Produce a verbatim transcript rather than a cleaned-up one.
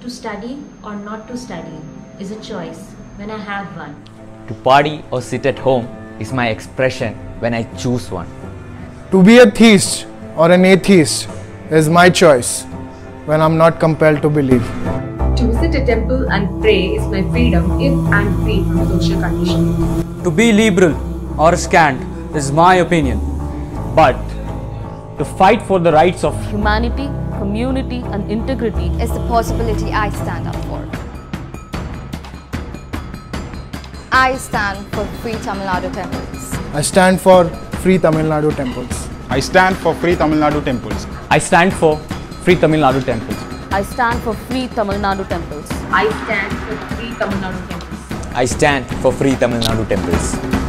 To study or not to study is a choice when I have one. To party or sit at home is my expression when I choose one. To be a theist or an atheist is my choice when I'm not compelled to believe. To visit a temple and pray is my freedom if I'm free from social conditioning. To be liberal or scant is my opinion. But to fight for the rights of humanity, community and integrity is the possibility I stand up for. I stand for free Tamil Nadu temples. I stand for free Tamil Nadu temples. I stand for free Tamil Nadu temples. I stand for free Tamil Nadu temples. I stand for free Tamil Nadu temples. I stand for free Tamil Nadu temples. I stand for free Tamil Nadu temples.